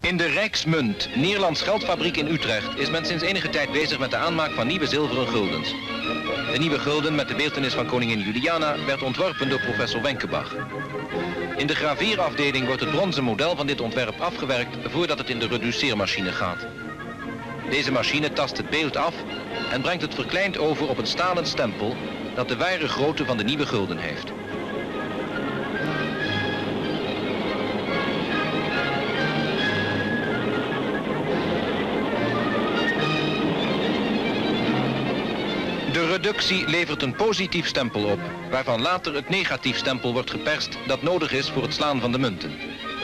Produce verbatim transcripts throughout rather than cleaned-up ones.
In de Rijksmunt, Nederlands geldfabriek in Utrecht, is men sinds enige tijd bezig met de aanmaak van nieuwe zilveren guldens. De nieuwe gulden met de beeltenis van koningin Juliana werd ontworpen door professor Wenkebach. In de graveerafdeling wordt het bronzen model van dit ontwerp afgewerkt voordat het in de reduceermachine gaat. Deze machine tast het beeld af en brengt het verkleind over op een stalen stempel dat de ware grootte van de nieuwe gulden heeft. De reductie levert een positief stempel op, waarvan later het negatief stempel wordt geperst dat nodig is voor het slaan van de munten.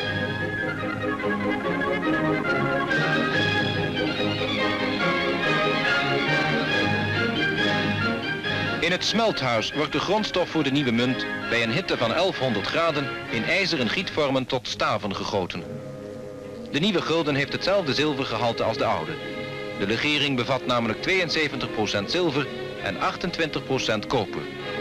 In het smelthuis wordt de grondstof voor de nieuwe munt bij een hitte van elfhonderd graden in ijzeren gietvormen tot staven gegoten. De nieuwe gulden heeft hetzelfde zilvergehalte als de oude. De legering bevat namelijk tweeënzeventig procent zilver en achtentwintig procent koper.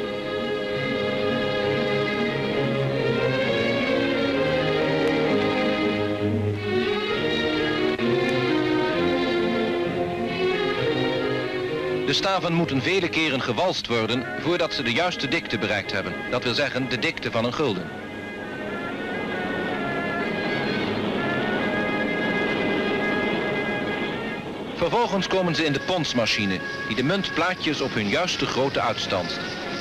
De staven moeten vele keren gewalst worden voordat ze de juiste dikte bereikt hebben. Dat wil zeggen de dikte van een gulden. Vervolgens komen ze in de ponsmachine, die de muntplaatjes op hun juiste grootte uitstanst.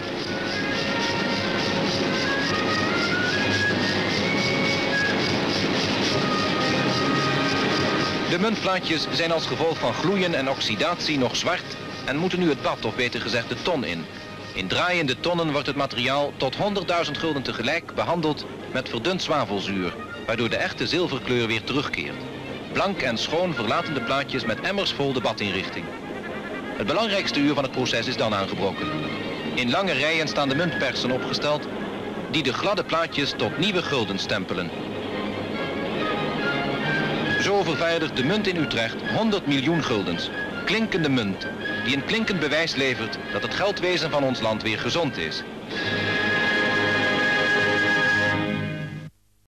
De muntplaatjes zijn als gevolg van gloeien en oxidatie nog zwart en moeten nu het bad, of beter gezegd de ton in. In draaiende tonnen wordt het materiaal tot honderdduizend gulden tegelijk behandeld met verdund zwavelzuur, waardoor de echte zilverkleur weer terugkeert. Blank en schoon verlaten de plaatjes met emmers vol de badinrichting. Het belangrijkste uur van het proces is dan aangebroken. In lange rijen staan de muntpersen opgesteld die de gladde plaatjes tot nieuwe gulden stempelen. Zo vervaardigt de munt in Utrecht honderd miljoen guldens. Klinkende munt, die een klinkend bewijs levert dat het geldwezen van ons land weer gezond is.